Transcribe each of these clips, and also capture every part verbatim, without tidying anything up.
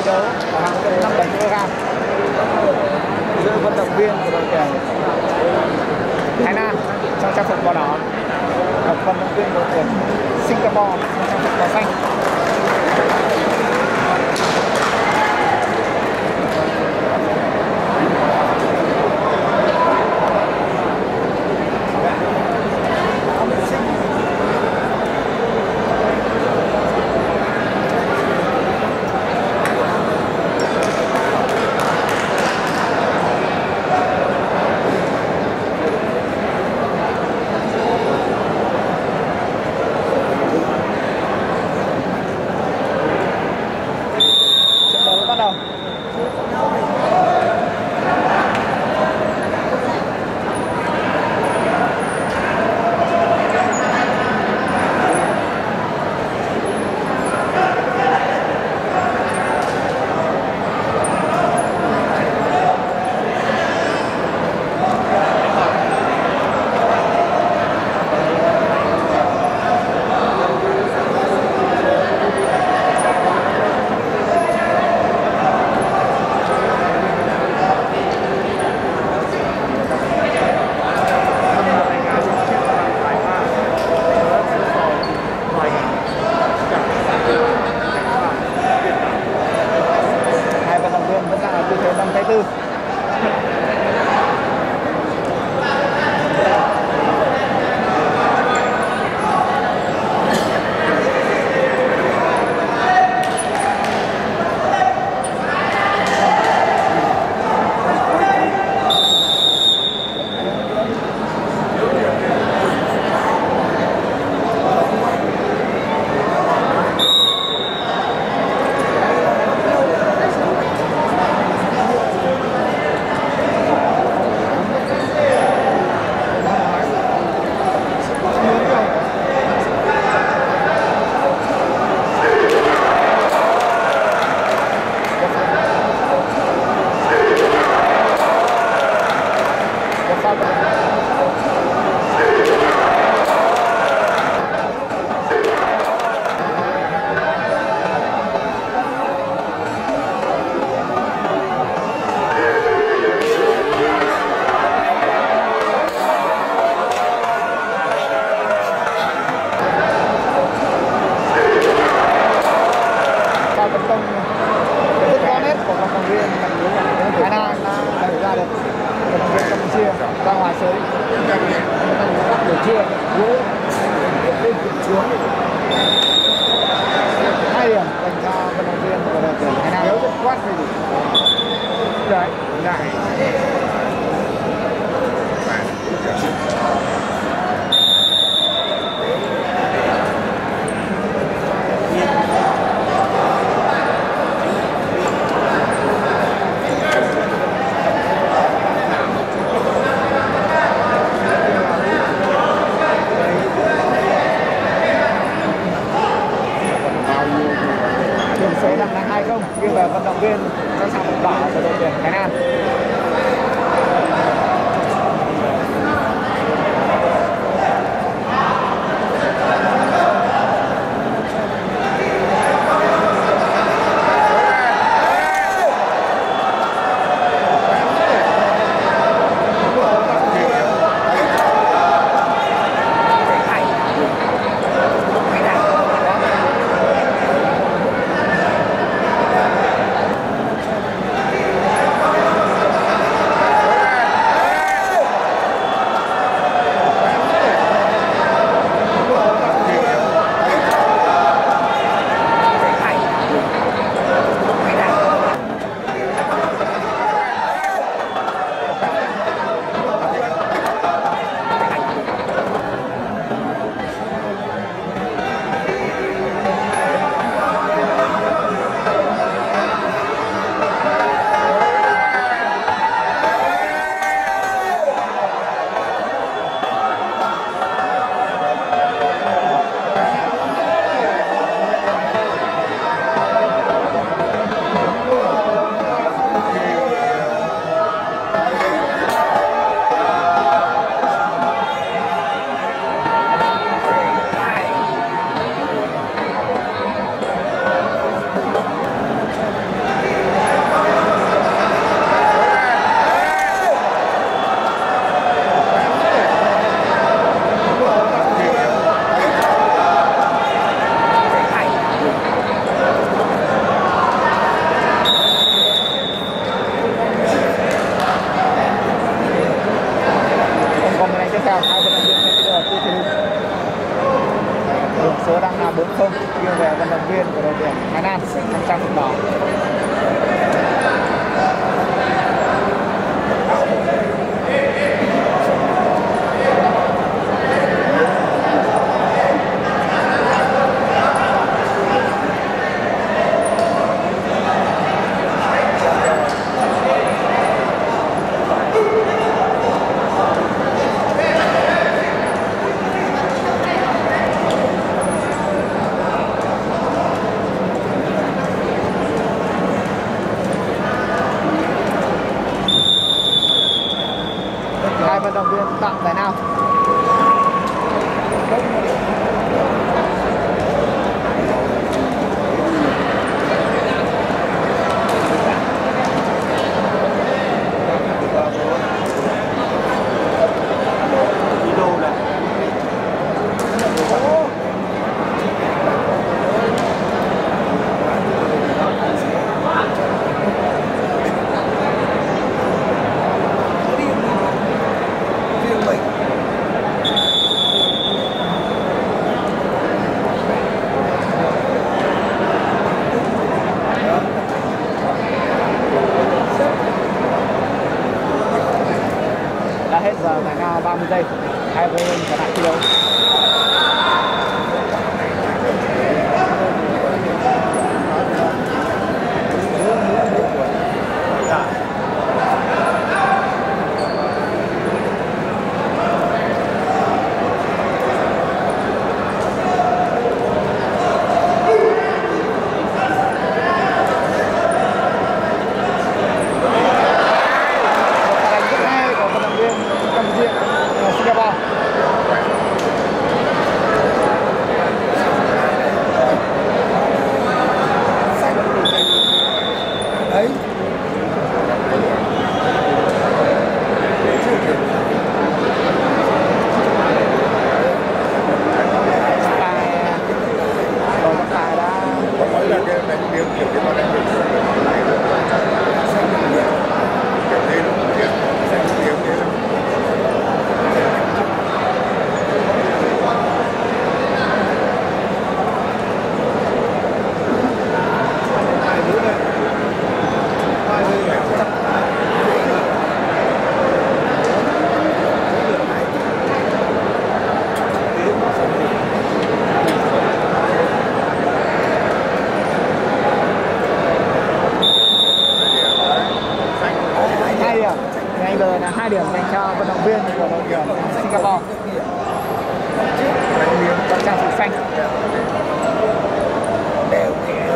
đấu ở hạng cân năm mươi bảy ki lô gam giữa vận động viên của đội tuyển Thái Lan trong trang phục màu đỏ và vận động viên của đội tuyển Singapore trong trang phục màu xanh. Nhưng là vận động viên trong trang phục đỏ của đội tuyển Thái Lan. hai vận động viên tặng giải nào. Hết giờ giải nào ba mươi giây, hai vận động viên còn lại thi đấu. Hai điểm dành cho vận động viên của đội tuyển Singapore. Đội trang phục xanh. Đều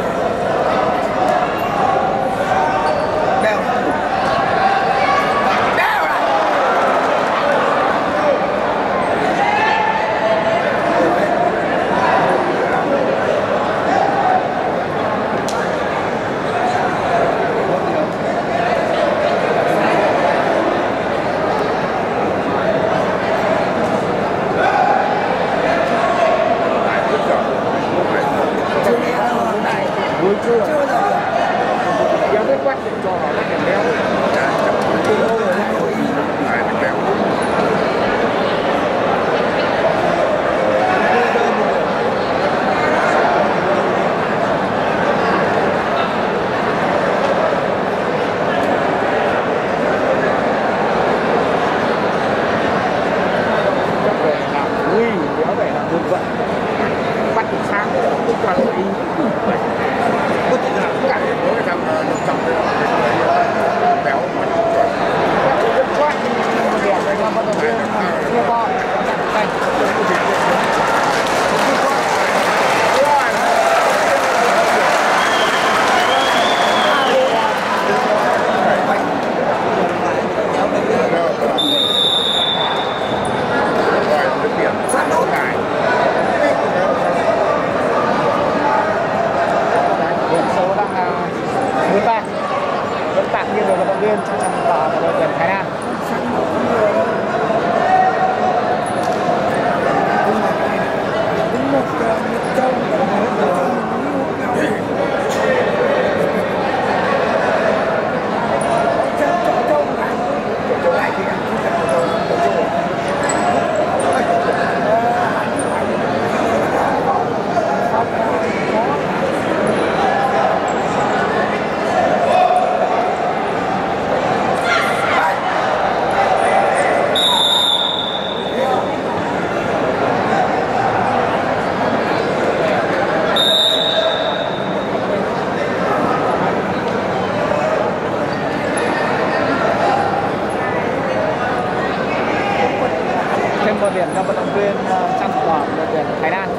một điểm cho vận động viên trang phục đỏ đội tuyển Thái Lan.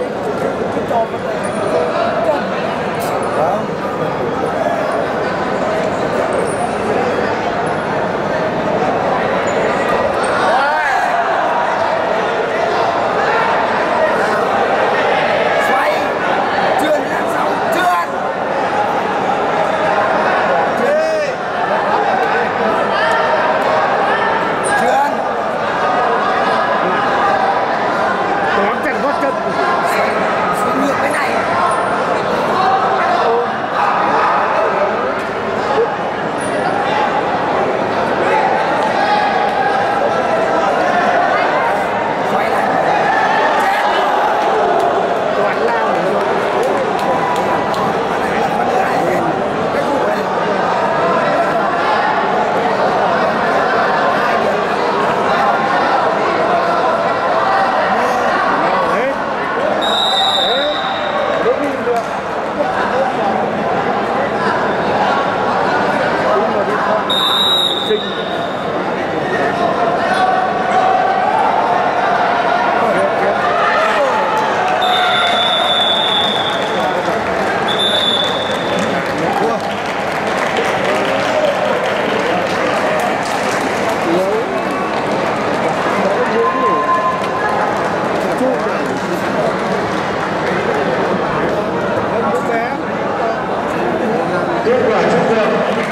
Wow.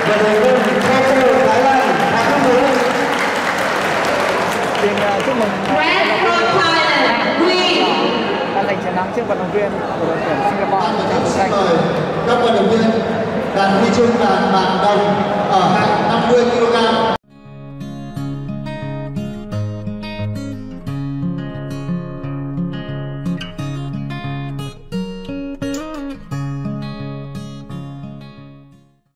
vận động viên Tracer Thái Lan Hà Quốc Vũ. Xin uh, chúc mừng Red from Thailand, Green. đã giành chiến thắng trước vận động viên của đội tuyển Singapore. Xin mời các vận động viên đạt huy chương vàng, bạc, đồng ở hạng năm mươi ki lô gam.